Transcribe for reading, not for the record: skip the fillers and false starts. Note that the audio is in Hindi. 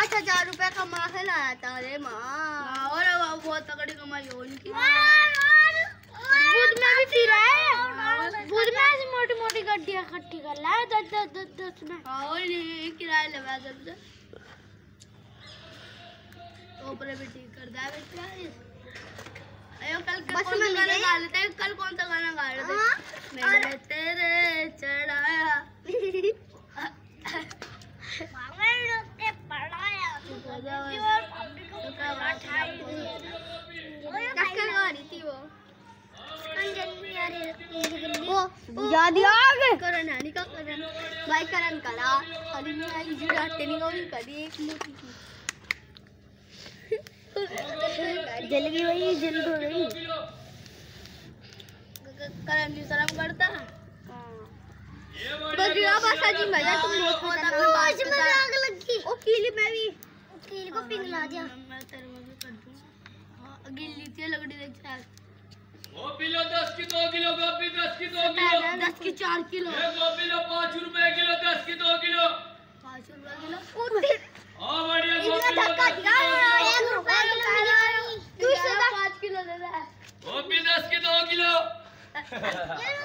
5,000 रुपए कमा के लाया था। अरे माँ, और बहुत तगड़ी कमाई हो उनकी। बुध में भी फिर है, बुध में ऐसी मोटी मोटी गड्डियाँ इकट्ठी कर लाया 10 में। और किराया लगा सबसे ऊपर भी ठीक कर दिया बेटा। अयो कल कौन सा गाना गा लेते हैं? कल कौन सा गाना गा रहे थे? मैंने तेरे चढ़ाया याद आगे करण है का करण भाई करण करा अली ने आई जी ट्रेनिंग और करी एक मोटी की जल गई वही जल तो रही। करण जी शर्म करता है बस ये बात जी मजा तुम बहुत अपनी बात में आग लगी। ओ कीली मैं भी कीली को पिघला दिया। मैं तेरे में भी कर दूंगा। गिल्ली थी लगड़ी देख यार। वो किलो 10 की 2 किलो गोभी 10 की 2 किलो 10 की 4 किलो ये गोभी लो 5 रुपए किलो 10 की 2 किलो 5 रुपए किलो। हां बढ़िया गोभी इतना धक्का दिया 1 रुपए किलो। तू 5 किलो दे दे। गोभी 10 की 2 किलो